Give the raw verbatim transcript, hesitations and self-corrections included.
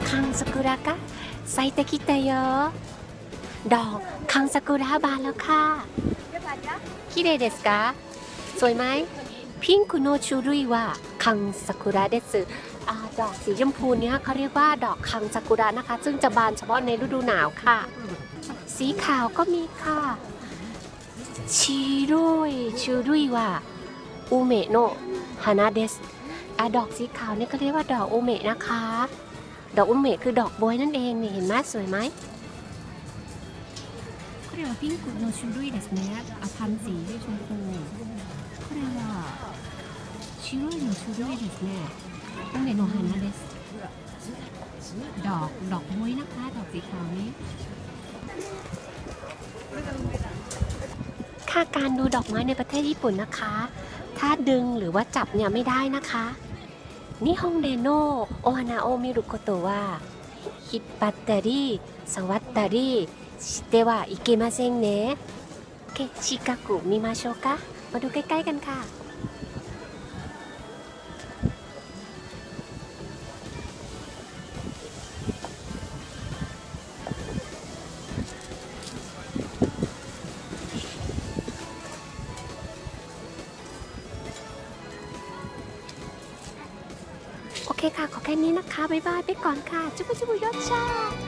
คังซากุระกะไซเตคิเตโยดอกคังซากุระบานแล้วค่ะคิเรเดสกะสวยไหมพิงคุโนชูรุยวะคังซากุระเดสึดอกสีชมพูเนี้ยเขาเรียกว่าดอกคังซากุระนะคะซึ่งจะบานเฉพาะในฤดูหนาวค่ะสีขาวก็มีค่ะชิรุยชูรุยวะอุเมะโนะฮานาเดสอะดอกสีขาวนี่ก็เรียกว่าดอกอุเมะนะคะดอกอุเมะคือดอกบวยนั่นเองนี่เห็นไหมสวยไหมこれはピンクの種類ですね。あ、พันธุ์สีชมพูこれは白いの種類ですね。อุเมะโนะฮานาเดสดอกดอกบวยนะคะดอกสีขาวนี้ค่าการดูดอกไม้ในประเทศญี่ปุ่นนะคะถ้าดึงหรือว่าจับเนี่ยไม่ได้นะคะนิฮงเดโนโอฮานาโอมิรุโกโตะว่าฮิปปัตตาริสวัตตาริしてはいけませんねโอเค近く見ましょうかมาดูใกล้ๆกันค่ะโอเคค่ะขอแค่นี้นะคะบ๊ายบายไปก่อนค่ะจุ๊บจุ๊บยอดชา